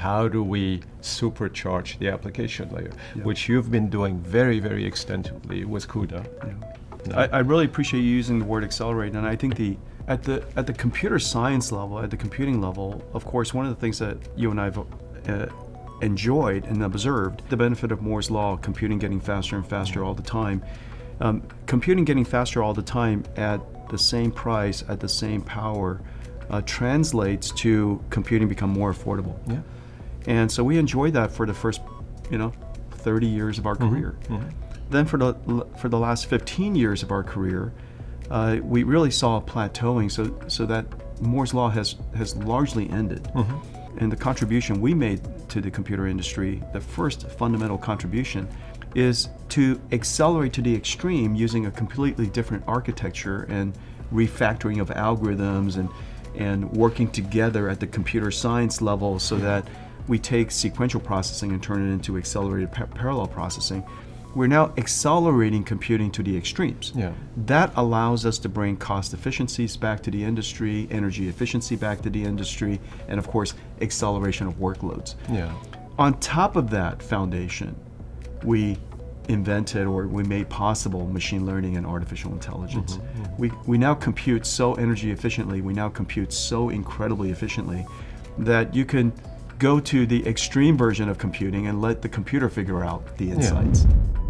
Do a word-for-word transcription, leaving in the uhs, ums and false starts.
how do we supercharge the application layer, yeah. which you've been doing very, very extensively with CUDA. Yeah. No. I, I really appreciate you using the word accelerate, and I think the at the at the computer science level, at the computing level, of course, one of the things that you and I've uh, enjoyed and observed, the benefit of Moore's law, computing getting faster and faster all the time. Um, computing getting faster all the time at the same price, at the same power, uh, translates to computing become more affordable. Yeah. And so we enjoyed that for the first, you know, thirty years of our Mm-hmm. career. Mm-hmm. Then for the for the last fifteen years of our career, uh, we really saw a plateauing. So so that Moore's law has has largely ended. Mm-hmm. And the contribution we made to the computer industry, the first fundamental contribution, is to accelerate to the extreme using a completely different architecture and refactoring of algorithms and and working together at the computer science level so that we take sequential processing and turn it into accelerated pa parallel processing. We're now accelerating computing to the extremes. Yeah. That allows us to bring cost efficiencies back to the industry, energy efficiency back to the industry, and of course, acceleration of workloads. Yeah. On top of that foundation, we invented or we made possible machine learning and artificial intelligence. Mm-hmm, mm-hmm. We, we now compute so energy efficiently, we now compute so incredibly efficiently that you can go to the extreme version of computing and let the computer figure out the insights. Yeah.